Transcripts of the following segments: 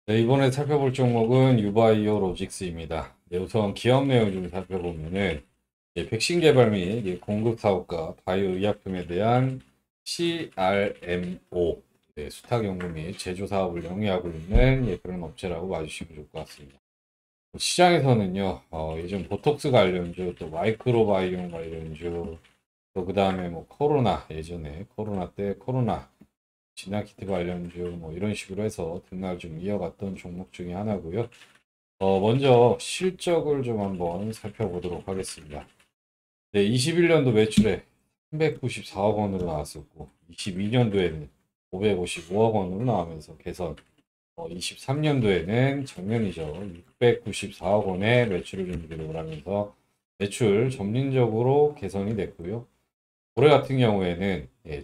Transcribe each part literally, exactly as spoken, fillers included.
네, 이번에 살펴볼 종목은 유바이오 로직스입니다. 네, 우선 기업 내용 좀 살펴보면은 예, 백신 개발 및 예, 공급 사업과 바이오 의약품에 대한 씨알엠오 네, 수탁 연구 및 제조 사업을 영위하고 있는 예, 그런 업체라고 봐주시면 좋을 것 같습니다. 시장에서는요, 어, 요즘 보톡스 관련주, 또 마이크로바이옴 관련주, 또 그 다음에 뭐 코로나 예전에 코로나 때 코로나 진화키트 관련주 뭐 이런 식으로 해서 등락을 좀 이어갔던 종목 중에 하나고요. 어, 먼저 실적을 좀 한번 살펴보도록 하겠습니다. 네, 이십일 년도 매출에 삼백구십사억 원으로 나왔었고, 이십이 년도에는 오백오십오억 원으로 나오면서 개선, 어, 이십삼 년도에는 작년이죠. 육백구십사억 원의 매출을 좀 기록을 하면서 매출 점진적으로 개선이 됐고요. 올해 같은 경우에는 예,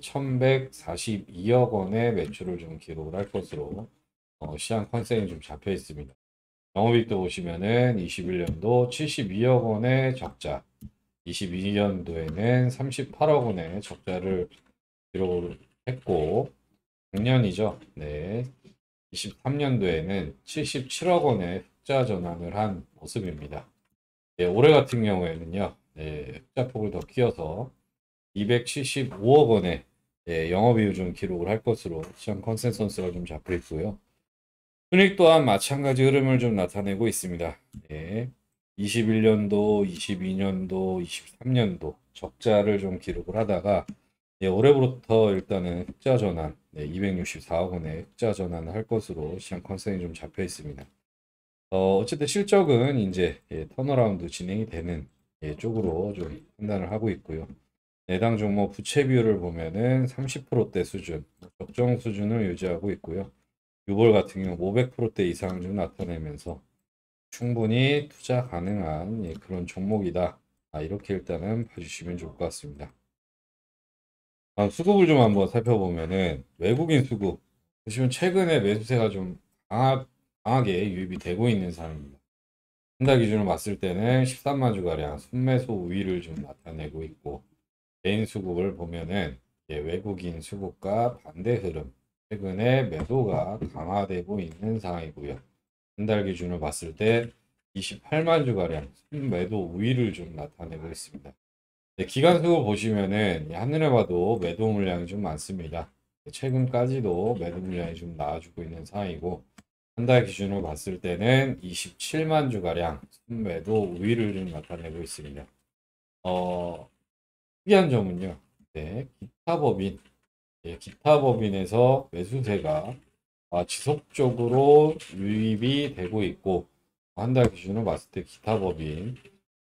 천백사십이억 원의 매출을 좀 기록을 할 것으로 어, 시장 컨센이 좀 잡혀 있습니다. 영업이익도 보시면은 이십일 년도 칠십이억 원의 적자, 이십이 년도에는 삼십팔억 원의 적자를 기록을 했고, 작년이죠. 네. 이십삼 년도에는 칠십칠억 원의 흑자 전환을 한 모습입니다. 네, 올해 같은 경우에는요, 네, 흑자폭을 더 키워서 이백칠십오억 원의 예, 영업이익 좀 기록을 할 것으로 시장 컨센서스가 좀 잡혀 있고요. 순익 또한 마찬가지 흐름을 좀 나타내고 있습니다. 예, 이십일 년도, 이십이 년도, 이십삼 년도 적자를 좀 기록을 하다가 예, 올해부터 일단은 흑자 전환, 네, 이백육십사억 원의 흑자 전환을 할 것으로 시장 컨센이 좀 잡혀 있습니다. 어, 어쨌든 실적은 이제 예, 턴어라운드 진행이 되는 예, 쪽으로 좀 판단을 하고 있고요. 내당 종목 부채 비율을 보면은 삼십 퍼센트대 수준, 적정 수준을 유지하고 있고요. 유볼 같은 경우 오백 퍼센트대 이상 좀 나타내면서 충분히 투자 가능한 예, 그런 종목이다. 아, 이렇게 일단은 봐주시면 좋을 것 같습니다. 다음 수급을 좀 한번 살펴보면은 외국인 수급 보시면 최근에 매수세가 좀 강하, 강하게 유입이 되고 있는 상황입니다. 한 달 기준으로 봤을 때는 십삼만 주가량 순매수 우위를 좀 나타내고 있고 개인 수급을 보면은 이제 외국인 수급과 반대 흐름, 최근에 매도가 강화되고 있는 상황이고요. 한 달 기준으로 봤을 때 이십팔만 주가량 순매도 우위를 좀 나타내고 있습니다. 네, 기간 수급 보시면은 한눈에 봐도 매도 물량이 좀 많습니다. 최근까지도 매도 물량이 좀 나와주고 있는 상황이고 한 달 기준으로 봤을 때는 이십칠만 주가량 순매도 우위를 좀 나타내고 있습니다. 어, 특이한 점은요. 네, 기타 법인, 예, 기타 법인에서 매수세가 아, 지속적으로 유입이 되고 있고 한 달 기준으로 봤을 때 기타 법인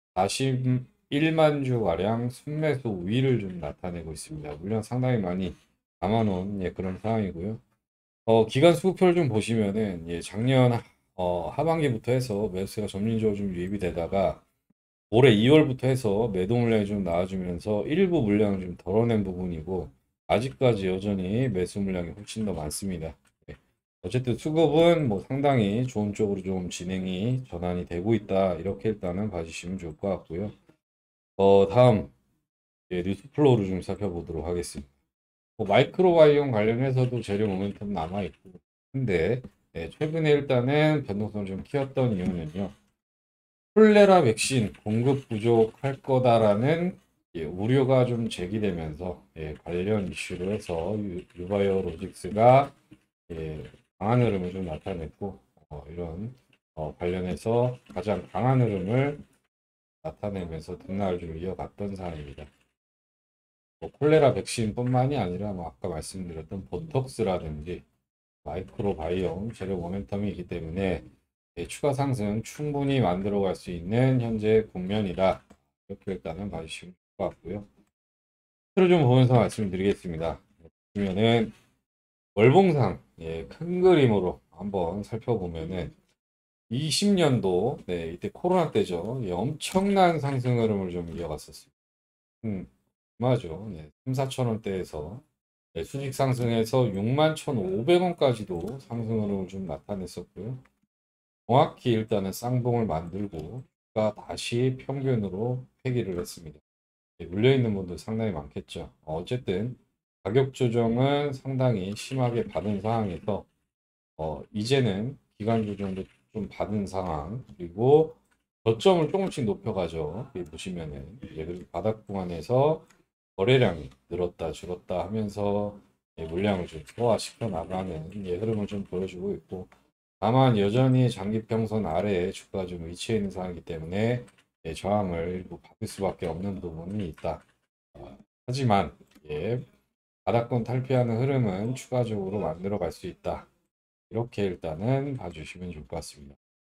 사십일만 주가량 순매수 우위를 좀 나타내고 있습니다. 물량 상당히 많이 담아놓은 예, 그런 상황이고요. 어, 기간 수급표를 좀 보시면은 예, 작년 어, 하반기부터 해서 매수세가 점진적으로 좀 유입이 되다가 올해 이월부터 해서 매도 물량이 좀 나와주면서 일부 물량을 좀 덜어낸 부분이고 아직까지 여전히 매수 물량이 훨씬 더 많습니다. 네. 어쨌든 수급은 뭐 상당히 좋은 쪽으로 좀 진행이 전환이 되고 있다. 이렇게 일단은 봐주시면 좋을 것 같고요. 어, 다음 예, 뉴스 플로우를 좀 살펴보도록 하겠습니다. 뭐 마이크로바이옴 관련해서도 재료 모멘텀 남아있고 근데 예, 최근에 일단은 변동성을 좀 키웠던 이유는요. 콜레라 백신 공급 부족할 거다라는 예, 우려가 좀 제기되면서 예, 관련 이슈로 해서 유, 유바이오 로직스가 예, 강한 흐름을 좀 나타냈고 어, 이런 어, 관련해서 가장 강한 흐름을 나타내면서 등락을 좀 이어갔던 상황입니다. 뭐 콜레라 백신뿐만이 아니라 뭐 아까 말씀드렸던 보톡스라든지 마이크로바이옴 재료 모멘텀이 있기 때문에 예, 추가 상승 충분히 만들어갈 수 있는 현재 국면이다. 이렇게 일단은 봐주시면 될 것 같고요. 차트를 좀 보면서 말씀드리겠습니다. 보면은 월봉상 예, 큰 그림으로 한번 살펴보면은 이십 년도 네, 이때 코로나 때죠. 예, 엄청난 상승 흐름을 좀 이어갔었습니다. 음, 맞죠. 네, 삼, 사천 원대에서 네, 수직 상승해서 육만 천오백 원까지도 상승 흐름을 좀 나타냈었고요. 정확히 일단은 쌍봉을 만들고 가 다시 평균으로 회귀를 했습니다. 예, 물려있는 분들 상당히 많겠죠. 어, 어쨌든 가격 조정은 상당히 심하게 받은 상황에서 어, 이제는 기간 조정도 좀 받은 상황, 그리고 저점을 조금씩 높여가죠. 여기 보시면은 예, 그리고 바닥 구간에서 거래량이 늘었다 줄었다 하면서 예, 물량을 좀 소화시켜 나가는 예, 흐름을 좀 보여주고 있고, 다만 여전히 장기 평선 아래에 주가가 좀 위치해 있는 상황이기 때문에 예, 저항을 일부 받을 수밖에 없는 부분이 있다. 어, 하지만 예, 바닥권 탈피하는 흐름은 추가적으로 만들어 갈 수 있다. 이렇게 일단은 봐주시면 좋을 것 같습니다.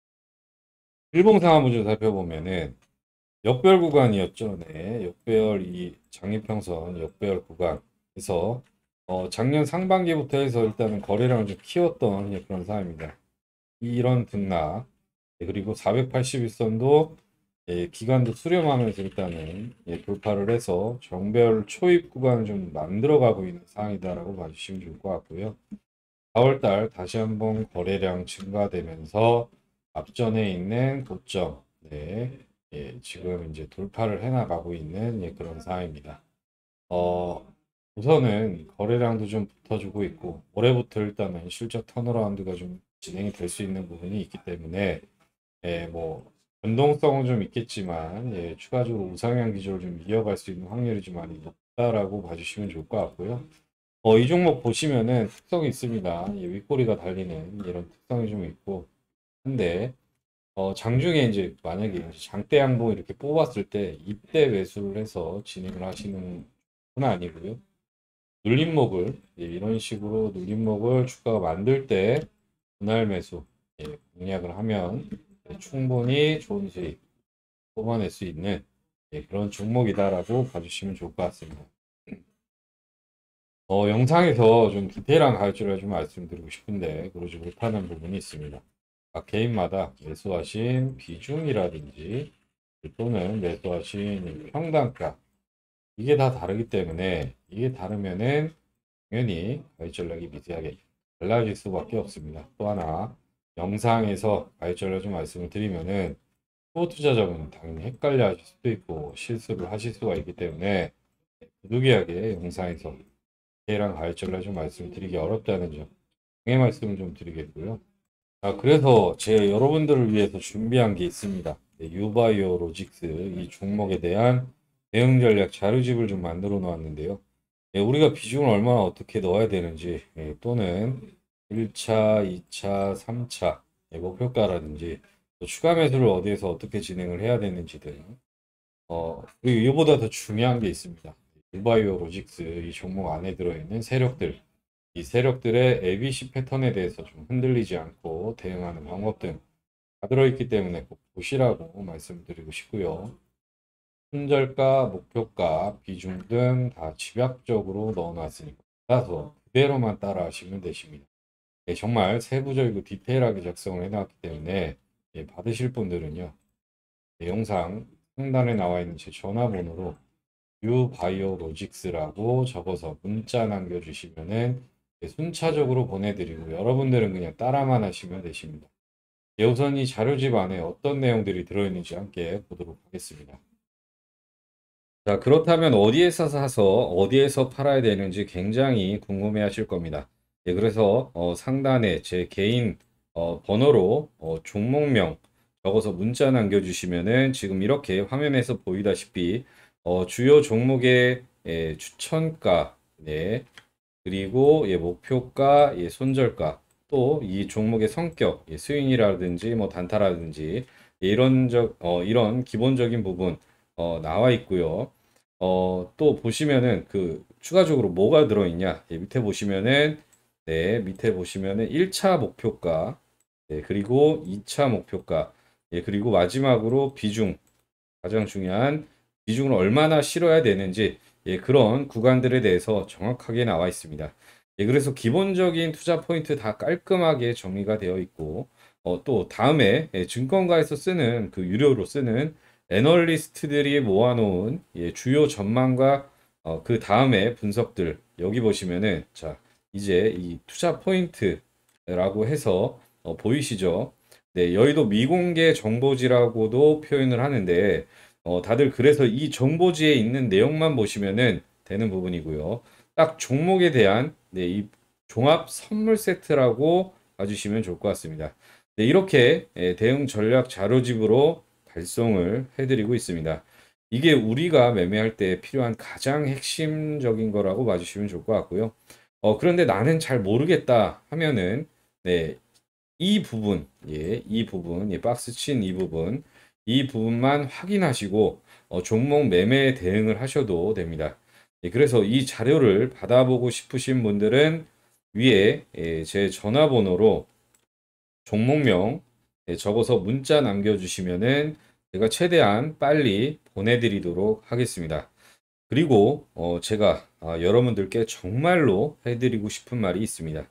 일봉상한부를 살펴보면은 역별 구간이었죠. 네, 역별 이 장기평선 역별 구간에서 어, 작년 상반기부터 해서 일단은 거래량을 좀 키웠던 예, 그런 상황입니다. 이런 등락, 예, 그리고 사백팔십 일선도 예, 기간도 수렴하면서 일단은 예, 돌파를 해서 정별 초입 구간을 좀 만들어가고 있는 상황이다라고 봐주시면 좋을 것 같고요. 사월달 다시 한번 거래량 증가되면서 앞전에 있는 고점, 네, 예, 지금 이제 돌파를 해나가고 있는 예, 그런 상황입니다. 어, 우선은 거래량도 좀 붙어주고 있고, 올해부터 일단은 실적 턴어라운드가 좀 진행이 될 수 있는 부분이 있기 때문에 예, 뭐 변동성은 좀 있겠지만 예, 추가적으로 우상향 기조를 좀 이어갈 수 있는 확률이 좀 많이 높다라고 봐주시면 좋을 것 같고요. 어, 이 종목 보시면은 특성이 있습니다. 예, 윗꼬리가 달리는 이런 특성이 좀 있고 한데 어, 장중에 이제 만약에 이제 장대 양봉 이렇게 뽑았을 때 이때 매수를 해서 진행을 하시는 건 아니고요. 눌림목을 예, 이런 식으로 눌림목을 주가가 만들 때 분할 매수 예, 공략을 하면 예, 충분히 좋은 수익 뽑아낼 수 있는 예, 그런 종목이다라고 봐주시면 좋을 것 같습니다. 어, 영상에서 좀 디테일한 가이드를 좀 말씀드리고 싶은데 그러지 못하는 부분이 있습니다. 각 개인마다 매수하신 비중이라든지 또는 매수하신 평단가 이게 다 다르기 때문에 이게 다르면은 당연히 가이드 전략이 미세하게 달라질 수밖에 없습니다. 또 하나 영상에서 가이드 전략 좀 말씀을 드리면은 초 투자자분은 당연히 헷갈려 하실 수도 있고 실수를 하실 수가 있기 때문에 부득이하게 영상에서 디테일한 가이드 전략 좀 말씀드리기 어렵다는 점 양해 말씀을 좀 드리겠고요. 아, 그래서 제 여러분들을 위해서 준비한 게 있습니다. 네, 유바이오 로직스 이 종목에 대한 대응 전략 자료집을 좀 만들어 놓았는데요. 예, 우리가 비중을 얼마나 어떻게 넣어야 되는지 예, 또는 일 차, 이 차, 삼 차 예, 목표가라든지 또 추가 매수를 어디에서 어떻게 진행을 해야 되는지 등 어, 그리고 이보다 더 중요한 게 있습니다. 유바이오 로직스 이 종목 안에 들어있는 세력들 이 세력들의 에이비씨 패턴에 대해서 좀 흔들리지 않고 대응하는 방법 등 다 들어있기 때문에 꼭 보시라고 말씀드리고 싶고요. 손절가, 목표가, 비중 등 다 집약적으로 넣어놨으니까 따라서 그대로만 따라 하시면 되십니다. 예, 정말 세부적이고 디테일하게 작성을 해놨기 때문에 예, 받으실 분들은요. 예, 영상 상단에 나와 있는 제 전화번호로 유바이오로직스라고 적어서 문자 남겨주시면은 예, 순차적으로 보내드리고 여러분들은 그냥 따라만 하시면 되십니다. 예, 우선 이 자료집 안에 어떤 내용들이 들어있는지 함께 보도록 하겠습니다. 자, 그렇다면 어디에서 사서 어디에서 팔아야 되는지 굉장히 궁금해 하실 겁니다. 예, 그래서 어, 상단에 제 개인 어, 번호로 어, 종목명 적어서 문자 남겨주시면은 지금 이렇게 화면에서 보이다시피 어, 주요 종목의 예, 추천가, 네, 그리고 예, 목표가, 예, 손절가, 또 이 종목의 성격, 예, 스윙이라든지 뭐 단타라든지 예, 이런 적, 어, 이런 기본적인 부분 어, 나와 있고요. 어, 또 보시면은 그 추가적으로 뭐가 들어있냐? 예, 밑에 보시면은 네, 밑에 보시면은 일 차 목표가, 예, 그리고 이 차 목표가, 예, 그리고 마지막으로 비중, 가장 중요한 비중을 얼마나 실어야 되는지 예, 그런 구간들에 대해서 정확하게 나와 있습니다. 예, 그래서 기본적인 투자 포인트 다 깔끔하게 정리가 되어 있고 어, 또 다음에 예, 증권가에서 쓰는 그 유료로 쓰는 애널리스트들이 모아놓은 예, 주요 전망과 어, 그 다음에 분석들 여기 보시면은 자 이제 이 투자 포인트라고 해서 어, 보이시죠? 네, 여의도 미공개 정보지라고도 표현을 하는데 어, 다들 그래서 이 정보지에 있는 내용만 보시면은 되는 부분이고요. 딱 종목에 대한 네, 이 종합 선물 세트라고 봐주시면 좋을 것 같습니다. 네, 이렇게 예, 대응 전략 자료집으로 발송을 해드리고 있습니다. 이게 우리가 매매할 때 필요한 가장 핵심적인 거라고 봐주시면 좋을 것 같고요. 어, 그런데 나는 잘 모르겠다 하면은 네, 이 부분, 예, 이 부분, 예, 박스 친 이 부분, 이 부분만 확인하시고 어, 종목 매매 대응을 하셔도 됩니다. 예, 그래서 이 자료를 받아보고 싶으신 분들은 위에 예, 제 전화번호로 종목명 예, 적어서 문자 남겨주시면은 제가 최대한 빨리 보내드리도록 하겠습니다. 그리고 어, 제가 아, 여러분들께 정말로 해드리고 싶은 말이 있습니다.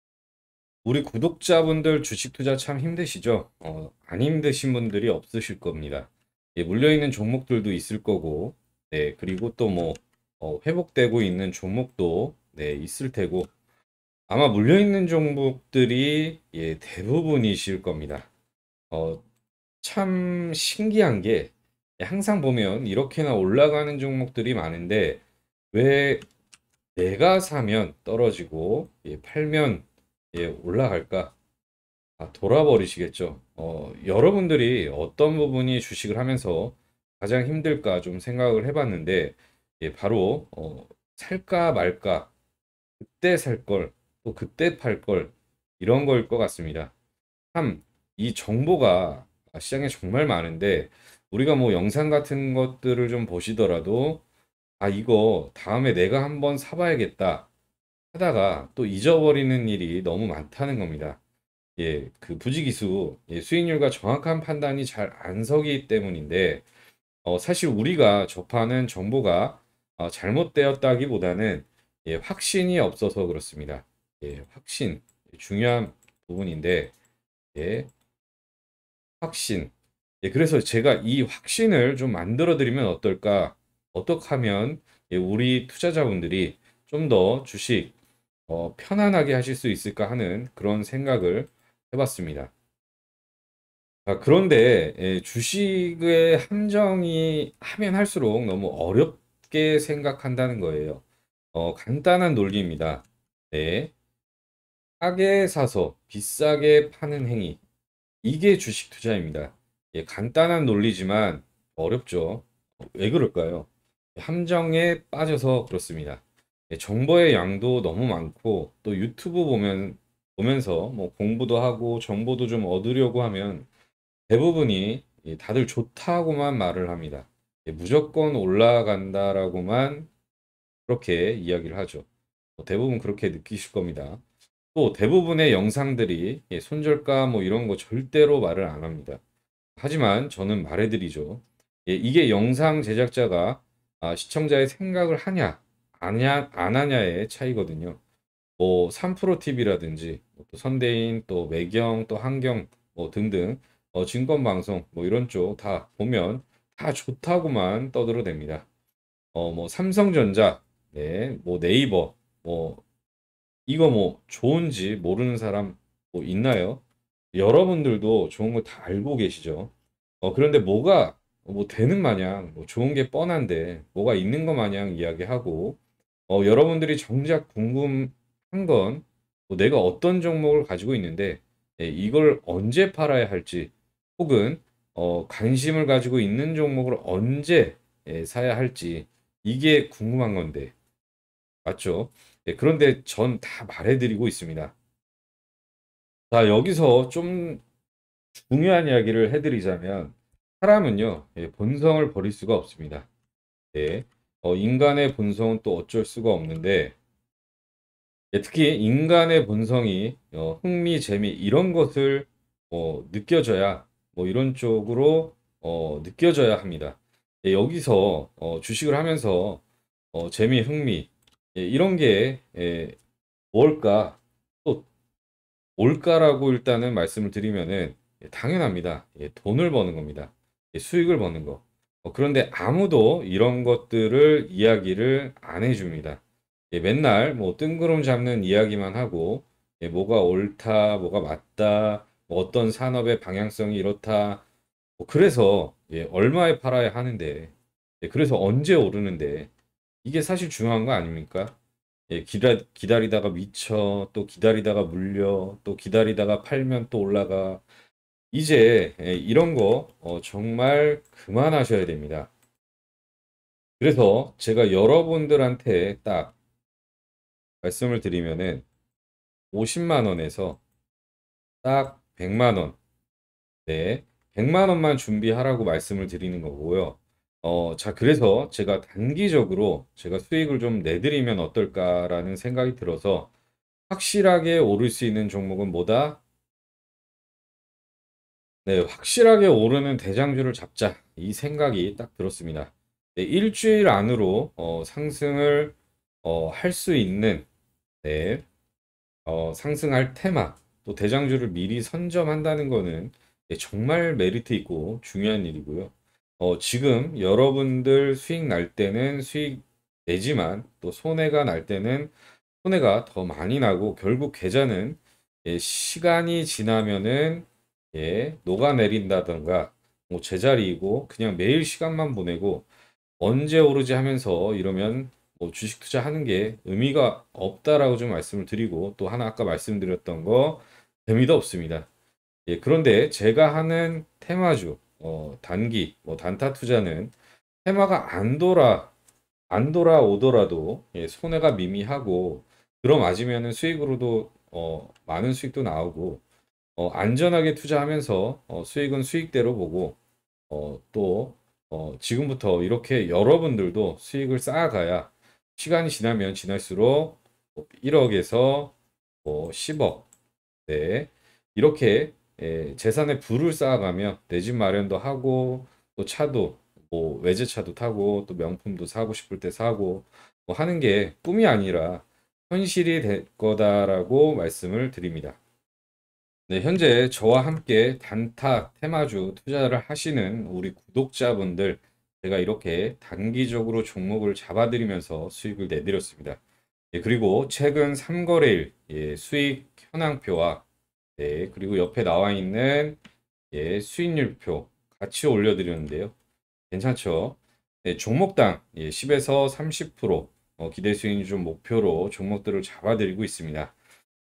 우리 구독자분들 주식 투자 참 힘드시죠? 어, 안 힘드신 분들이 없으실 겁니다. 예, 물려있는 종목들도 있을 거고, 네, 그리고 또 뭐, 어, 회복되고 있는 종목도, 네, 있을 테고, 아마 물려있는 종목들이, 예, 대부분이실 겁니다. 어, 참 신기한 게, 예, 항상 보면 이렇게나 올라가는 종목들이 많은데, 왜 내가 사면 떨어지고, 예, 팔면, 예, 올라갈까? 아, 돌아버리시겠죠. 어, 여러분들이 어떤 부분이 주식을 하면서 가장 힘들까 좀 생각을 해봤는데, 예, 바로, 어, 살까 말까, 그때 살 걸, 또 그때 팔 걸, 이런 거일 것 같습니다. 참, 이 정보가 시장에 정말 많은데, 우리가 뭐 영상 같은 것들을 좀 보시더라도, 아, 이거 다음에 내가 한번 사봐야겠다 하다가 또 잊어버리는 일이 너무 많다는 겁니다. 예, 그 부지기수, 예, 수익률과 정확한 판단이 잘 안 서기 때문인데, 어, 사실 우리가 접하는 정보가 어, 잘못되었다기보다는 예, 확신이 없어서 그렇습니다. 예, 확신, 중요한 부분인데, 예, 확신. 예, 그래서 제가 이 확신을 좀 만들어 드리면 어떨까? 어떻게 하면 예, 우리 투자자분들이 좀 더 주식 어, 편안하게 하실 수 있을까 하는 그런 생각을 해봤습니다. 아, 그런데 예, 주식의 함정이 하면 할수록 너무 어렵게 생각한다는 거예요. 어, 간단한 논리입니다. 네, 싸게 사서 비싸게 파는 행위. 이게 주식 투자입니다. 예, 간단한 논리지만 어렵죠. 어, 왜 그럴까요? 함정에 빠져서 그렇습니다. 예, 정보의 양도 너무 많고 또 유튜브 보면 보면서 뭐 공부도 하고 정보도 좀 얻으려고 하면 대부분이 이 다들 좋다고만 말을 합니다. 예, 무조건 올라간다라고만 그렇게 이야기를 하죠. 뭐 대부분 그렇게 느끼실 겁니다. 또 대부분의 영상들이 예, 손절가 뭐 이런 거 절대로 말을 안 합니다. 하지만 저는 말해드리죠. 예, 이게 영상 제작자가 아, 시청자의 생각을 하냐, 아냐, 안 하냐의 차이거든요. 뭐 삼프로티비라든지 또 선대인 또 매경 또 한경 뭐 등등 어, 증권방송 뭐 이런 쪽 다 보면 다 좋다고만 떠들어댑니다. 어 뭐 삼성전자 네 뭐 네이버 뭐 이거 뭐 좋은지 모르는 사람 뭐 있나요? 여러분들도 좋은 거 다 알고 계시죠? 어 그런데 뭐가 뭐 되는 마냥 뭐 좋은 게 뻔한데 뭐가 있는 거 마냥 이야기하고 어, 여러분들이 정작 궁금한 건 뭐 내가 어떤 종목을 가지고 있는데 예, 이걸 언제 팔아야 할지 혹은 어, 관심을 가지고 있는 종목을 언제 예, 사야 할지 이게 궁금한 건데 맞죠? 예, 그런데 전 다 말해드리고 있습니다. 자, 여기서 좀 중요한 이야기를 해드리자면 사람은요 예, 본성을 버릴 수가 없습니다. 예, 어, 인간의 본성은 또 어쩔 수가 없는데 예, 특히 인간의 본성이 어, 흥미, 재미 이런 것을 어, 느껴져야 뭐 이런 쪽으로 어, 느껴져야 합니다. 예, 여기서 어, 주식을 하면서 어, 재미, 흥미 예, 이런 게 예, 뭘까? 또 뭘까라고 일단은 말씀을 드리면은 예, 당연합니다. 예, 돈을 버는 겁니다. 예, 수익을 버는 거. 어, 그런데 아무도 이런 것들을 이야기를 안 해줍니다. 예, 맨날 뭐 뜬구름 잡는 이야기만 하고 예, 뭐가 옳다, 뭐가 맞다, 뭐 어떤 산업의 방향성이 이렇다. 뭐 그래서 예, 얼마에 팔아야 하는데, 예, 그래서 언제 오르는데 이게 사실 중요한 거 아닙니까? 예, 기다, 기다리다가 미쳐, 또 기다리다가 물려, 또 기다리다가 팔면 또 올라가. 이제 예, 이런 거 어, 정말 그만하셔야 됩니다. 그래서 제가 여러분들한테 딱 말씀을 드리면은 오십만 원에서 딱 백만 원, 네, 백만 원만 준비하라고 말씀을 드리는 거고요. 어, 자, 그래서 제가 단기적으로 제가 수익을 좀 내드리면 어떨까라는 생각이 들어서 확실하게 오를 수 있는 종목은 뭐다? 네, 확실하게 오르는 대장주를 잡자. 이 생각이 딱 들었습니다. 네, 일주일 안으로 어, 상승을 어, 할 수 있는 네, 어, 상승할 테마, 또 대장주를 미리 선점한다는 거는 네, 정말 메리트 있고 중요한 일이고요. 어, 지금 여러분들 수익 날 때는 수익 내지만 또 손해가 날 때는 손해가 더 많이 나고 결국 계좌는 예, 시간이 지나면은 예, 녹아내린다던가 뭐 제자리이고 그냥 매일 시간만 보내고 언제 오르지 하면서 이러면 뭐 주식 투자하는 게 의미가 없다라고 좀 말씀을 드리고 또 하나 아까 말씀드렸던 거 재미도 없습니다. 예, 그런데 제가 하는 테마주 어, 단기 뭐 단타 투자는 테마가 안 돌아 안 돌아오더라도 예, 손해가 미미하고 들어맞으면 수익으로도 어, 많은 수익도 나오고 어, 안전하게 투자하면서 어, 수익은 수익대로 보고 어, 또 어, 지금부터 이렇게 여러분들도 수익을 쌓아가야 시간이 지나면 지날수록 일억에서 뭐 십억 네, 이렇게 예, 재산의 부를 쌓아가며 내 집 마련도 하고 또 차도 뭐 외제차도 타고 또 명품도 사고 싶을 때 사고 뭐 하는 게 꿈이 아니라 현실이 될 거다라고 말씀을 드립니다. 네, 현재 저와 함께 단타 테마주 투자를 하시는 우리 구독자분들 제가 이렇게 단기적으로 종목을 잡아드리면서 수익을 내드렸습니다. 예, 그리고 최근 삼 거래일 예, 수익 현황표와 네, 그리고 옆에 나와 있는 예, 수익률표 같이 올려드렸는데요. 괜찮죠? 네, 종목당 예, 십에서 삼십 퍼센트 어, 기대 수익률 좀 목표로 종목들을 잡아드리고 있습니다.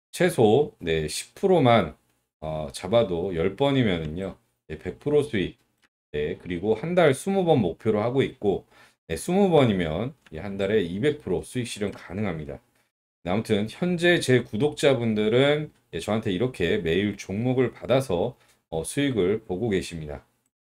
최소 네, 십 퍼센트만 어, 잡아도 열 번이면은요. 네, 백 퍼센트 수익. 네, 그리고 한 달 이십 번 목표로 하고 있고 네, 이십 번이면 한 달에 이백 퍼센트 수익 실현 가능합니다. 네, 아무튼 현재 제 구독자분들은 예, 저한테 이렇게 매일 종목을 받아서 어, 수익을 보고 계십니다.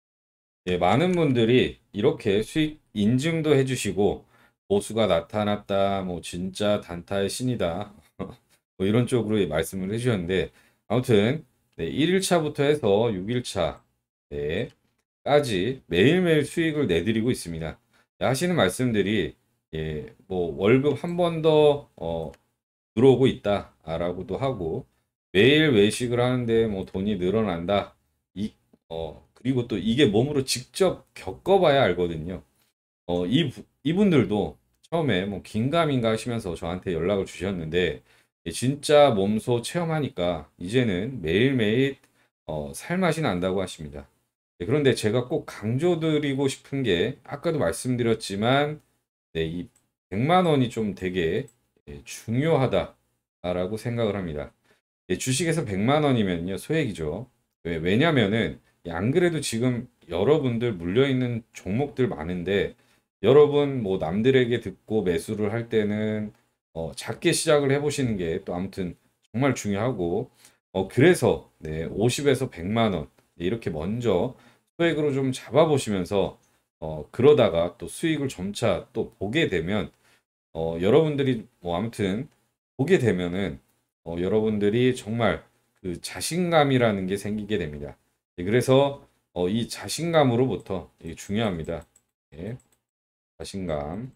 예, 많은 분들이 이렇게 수익 인증도 해주시고 보수가 나타났다, 뭐 진짜 단타의 신이다, 뭐 이런 쪽으로 말씀을 해주셨는데 아무튼 네, 일 일차부터 해서 육 일차 네, 까지 매일매일 수익을 내드리고 있습니다. 네, 하시는 말씀들이 예, 뭐 월급 한 번 더 어, 들어오고 있다라고도 하고 매일 외식을 하는데 뭐 돈이 늘어난다. 이, 어, 그리고 또 이게 몸으로 직접 겪어봐야 알거든요. 어, 이, 부- 이분들도 처음에 뭐 긴가민가 하시면서 저한테 연락을 주셨는데 예, 진짜 몸소 체험하니까 이제는 매일매일 어, 살맛이 난다고 하십니다. 네, 그런데 제가 꼭 강조드리고 싶은 게 아까도 말씀드렸지만 네, 이 백만 원이 좀 되게 예, 중요하다라고 생각을 합니다. 예, 주식에서 백만 원이면요 소액이죠. 왜, 왜냐면은 예, 안 그래도 지금 여러분들 물려있는 종목들 많은데 여러분 뭐 남들에게 듣고 매수를 할 때는 어, 작게 시작을 해보시는 게 또 아무튼 정말 중요하고 어, 그래서 네, 오십에서 백만 원 네, 이렇게 먼저 소액으로 좀 잡아보시면서 어, 그러다가 또 수익을 점차 또 보게 되면 어, 여러분들이 뭐 아무튼 보게 되면은 어, 여러분들이 정말 그 자신감이라는 게 생기게 됩니다. 예, 그래서 어, 이 자신감으로부터 이게 중요합니다. 예, 자신감.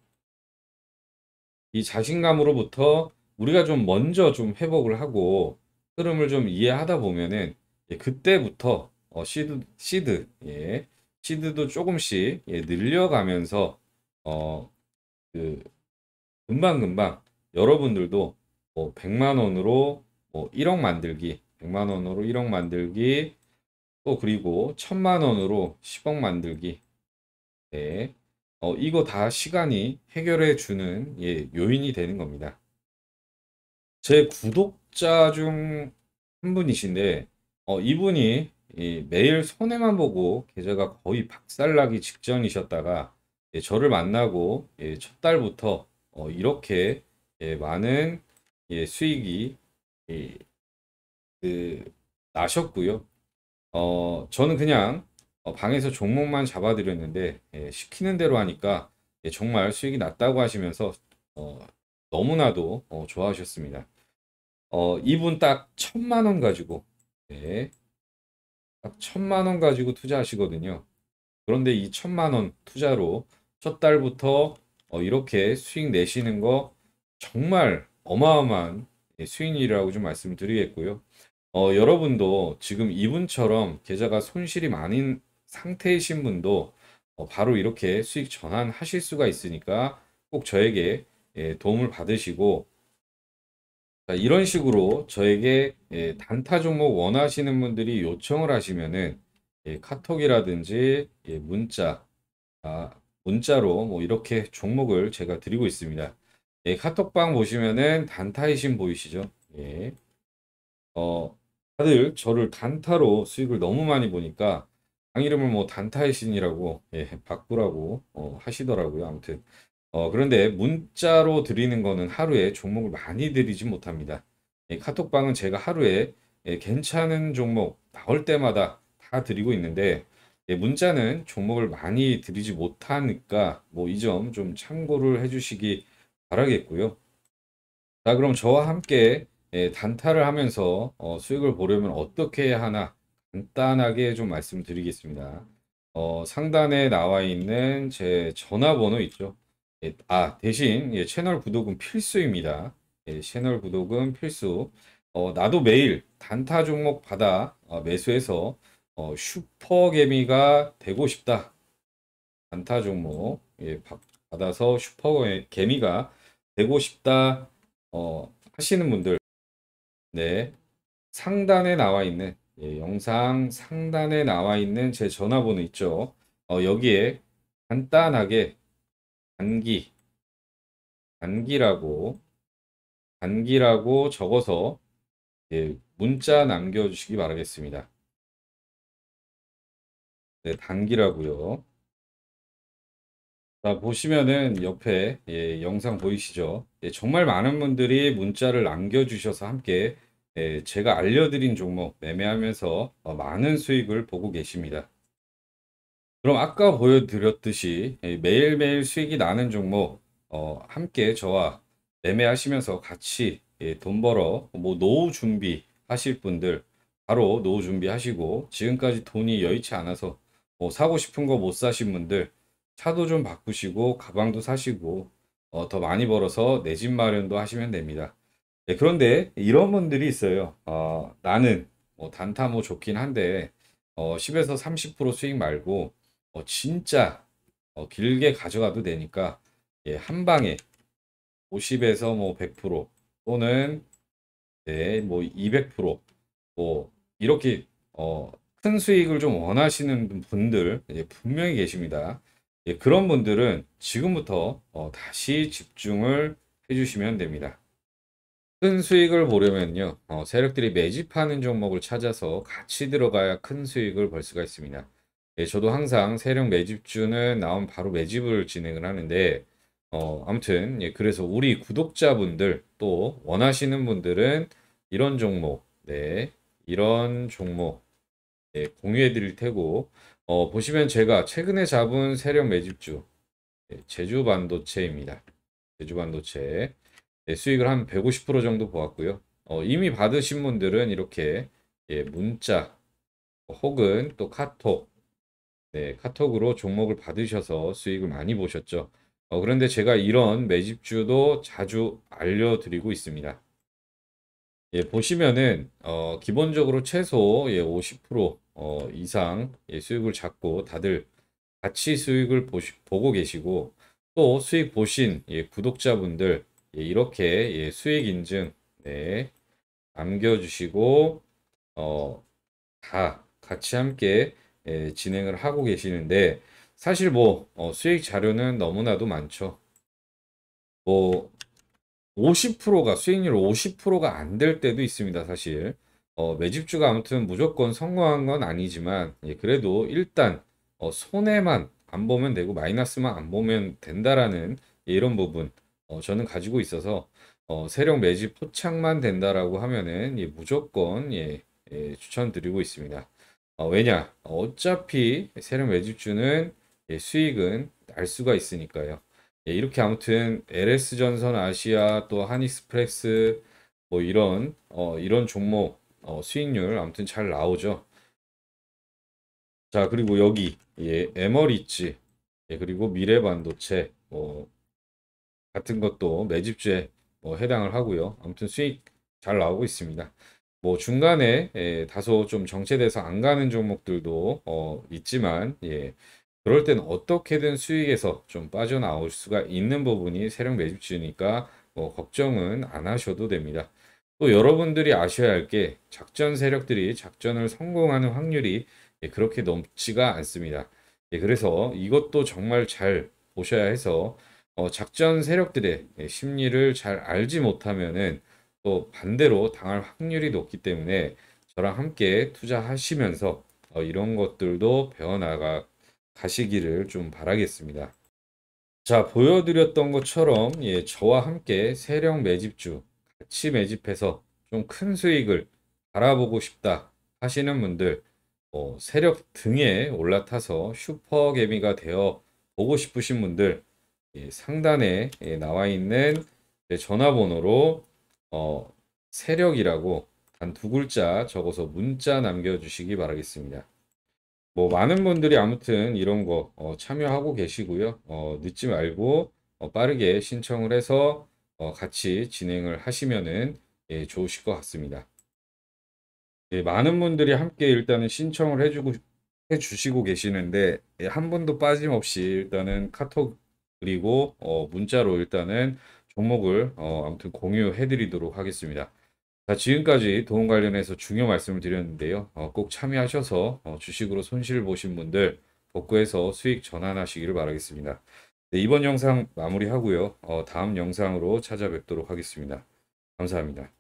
이 자신감으로부터 우리가 좀 먼저 좀 회복을 하고 흐름을 좀 이해하다 보면은 예, 그때부터 어, 시드, 시드, 예, 시드도 조금씩 예, 늘려가면서 어, 그 금방금방 여러분들도 뭐 백만 원으로 뭐 일억 만들기, 백만 원으로 일억 만들기, 또 그리고 천만 원으로 십억 만들기. 네. 어, 이거 다 시간이 해결해 주는 예, 요인이 되는 겁니다. 제 구독자 중 한 분이신데, 어, 이분이 이 매일 손해만 보고 계좌가 거의 박살나기 직전이셨다가 예, 저를 만나고 예, 첫 달부터 어, 이렇게 예, 많은 예, 수익이 예, 그, 나셨고요. 어, 저는 그냥 어, 방에서 종목만 잡아드렸는데 예, 시키는 대로 하니까 예, 정말 수익이 났다고 하시면서 어, 너무나도 어, 좋아하셨습니다. 어, 이분 딱 천만 원 가지고, 네, 딱 천만 원 가지고 투자하시거든요. 그런데 이 천만 원 투자로 첫 달부터 어, 이렇게 수익 내시는 거 정말 어마어마한 예, 수익률이라고 좀 말씀드리겠고요. 어, 여러분도 지금 이분처럼 계좌가 손실이 많은 상태이신 분도 어, 바로 이렇게 수익 전환하실 수가 있으니까 꼭 저에게 예, 도움을 받으시고 자, 이런 식으로 저에게 예, 단타 종목 원하시는 분들이 요청을 하시면은 예, 카톡이라든지 예, 문자, 아, 문자로 뭐 이렇게 종목을 제가 드리고 있습니다. 예, 카톡방 보시면은 단타이신 보이시죠? 예. 어, 다들 저를 단타로 수익을 너무 많이 보니까 방 이름을 뭐 단타의 신이라고 예, 바꾸라고 어, 하시더라고요. 아무튼 어, 그런데 문자로 드리는 거는 하루에 종목을 많이 드리지 못합니다. 예, 카톡방은 제가 하루에 예, 괜찮은 종목 나올 때마다 다 드리고 있는데 예, 문자는 종목을 많이 드리지 못하니까 뭐 이 점 좀 참고를 해주시기 바라겠고요. 자, 그럼 저와 함께 예, 단타를 하면서 어, 수익을 보려면 어떻게 해야 하나 간단하게 좀 말씀드리겠습니다. 어, 상단에 나와 있는 제 전화번호 있죠? 예, 아, 대신 예, 채널 구독은 필수입니다. 예, 채널 구독은 필수. 어, 나도 매일 단타 종목 받아 어, 매수해서 어, 슈퍼개미가 되고 싶다. 단타 종목 예, 받- 받아서 슈퍼개미가 되고 싶다. 어, 하시는 분들, 네, 상단에 나와 있는, 예, 영상 상단에 나와 있는 제 전화번호 있죠. 어, 여기에 간단하게 단기, 단기라고, 단기라고 적어서 예, 문자 남겨주시기 바라겠습니다. 네, 단기라고요. 자, 보시면은 옆에 예, 영상 보이시죠? 예, 정말 많은 분들이 문자를 남겨주셔서 함께 예, 제가 알려드린 종목 매매하면서 어, 많은 수익을 보고 계십니다. 그럼 아까 보여드렸듯이 예, 매일매일 수익이 나는 종목 어, 함께 저와 매매하시면서 같이 예, 돈 벌어 뭐 노후 준비 하실 분들 바로 노후 준비하시고 지금까지 돈이 여의치 않아서 뭐 사고 싶은 거 못 사신 분들 차도 좀 바꾸시고 가방도 사시고 어, 더 많이 벌어서 내 집 마련도 하시면 됩니다. 예, 그런데 이런 분들이 있어요. 어, 나는 뭐 단타 뭐 좋긴 한데 어, 십에서 삼십 퍼센트 수익 말고 어, 진짜 어, 길게 가져가도 되니까 예, 한 방에 오십에서 뭐 백 퍼센트 또는 네, 뭐 이백 퍼센트 뭐 이렇게 어, 큰 수익을 좀 원하시는 분들 예, 분명히 계십니다. 예, 그런 분들은 지금부터 어, 다시 집중을 해주시면 됩니다. 큰 수익을 보려면요, 어, 세력들이 매집하는 종목을 찾아서 같이 들어가야 큰 수익을 벌 수가 있습니다. 예, 저도 항상 세력 매집주는 나온 바로 매집을 진행을 하는데, 어, 아무튼, 예, 그래서 우리 구독자분들 또 원하시는 분들은 이런 종목, 네, 이런 종목, 예, 공유해 드릴 테고, 어, 보시면 제가 최근에 잡은 세력 매집주, 예, 제주반도체입니다. 제주반도체. 네, 수익을 한 백오십 퍼센트 정도 보았고요. 어, 이미 받으신 분들은 이렇게 예, 문자 혹은 또 카톡, 네, 카톡으로 종목을 받으셔서 수익을 많이 보셨죠. 어, 그런데 제가 이런 매집주도 자주 알려드리고 있습니다. 예, 보시면은 어, 기본적으로 최소 예, 오십 퍼센트 어, 이상 예, 수익을 잡고 다들 같이 수익을 보시, 보고 계시고 또 수익 보신 예, 구독자분들 예, 이렇게 예, 수익 인증 네, 남겨주시고 어, 다 같이 함께 예, 진행을 하고 계시는데 사실 뭐 어, 수익 자료는 너무나도 많죠. 뭐 오십 퍼센트가 수익률 오십 퍼센트가 안 될 때도 있습니다, 사실. 어, 매집주가 아무튼 무조건 성공한 건 아니지만, 예, 그래도 일단 어, 손해만 안 보면 되고 마이너스만 안 보면 된다라는, 예, 이런 부분 어, 저는 가지고 있어서 어, 세력 매집 포착만 된다라고 하면은, 예, 무조건, 예, 예, 추천드리고 있습니다. 어, 왜냐? 어차피 세력 매집주는, 예, 수익은 날 수가 있으니까요. 예, 이렇게 아무튼 엘에스전선 아시아 또 한익스프레스 뭐 이런 어 이런 종목 어 수익률 아무튼 잘 나오죠. 자, 그리고 여기, 예, 에머리츠, 예, 그리고 미래반도체 뭐 같은 것도 매집주에 뭐 해당을 하고요. 아무튼 수익 잘 나오고 있습니다. 뭐 중간에, 예, 다소 좀 정체돼서 안 가는 종목들도 어 있지만, 예, 그럴 땐 어떻게든 수익에서 좀 빠져나올 수가 있는 부분이 세력 매집주니까 뭐 걱정은 안 하셔도 됩니다. 또 여러분들이 아셔야 할 게 작전 세력들이 작전을 성공하는 확률이, 예, 그렇게 높지가 않습니다. 예, 그래서 이것도 정말 잘 보셔야 해서 어, 작전 세력들의, 예, 심리를 잘 알지 못하면은 또 반대로 당할 확률이 높기 때문에 저랑 함께 투자하시면서 어, 이런 것들도 배워나가 가시기를 좀 바라겠습니다. 자, 보여드렸던 것처럼, 예, 저와 함께 세력 매집주 같이 매집해서 좀 큰 수익을 바라보고 싶다 하시는 분들, 어, 세력 등에 올라타서 슈퍼개미가 되어 보고 싶으신 분들, 예, 상단에, 예, 나와 있는 제 전화번호로 어, 세력이라고 단 두 글자 적어서 문자 남겨주시기 바라겠습니다. 뭐 많은 분들이 아무튼 이런 거 어, 참여하고 계시고요. 어, 늦지 말고 어, 빠르게 신청을 해서 어, 같이 진행을 하시면은, 예, 좋으실 것 같습니다. 예, 많은 분들이 함께 일단은 신청을 해주고 해주시고 계시는데, 예, 한 분도 빠짐없이 일단은 카톡 그리고 어, 문자로 일단은 종목을 어, 아무튼 공유해드리도록 하겠습니다. 자, 지금까지 도움 관련해서 중요 말씀을 드렸는데요. 어, 꼭 참여하셔서 어, 주식으로 손실 보신 분들 복구해서 수익 전환하시기를 바라겠습니다. 네, 이번 영상 마무리하고요. 어, 다음 영상으로 찾아뵙도록 하겠습니다. 감사합니다.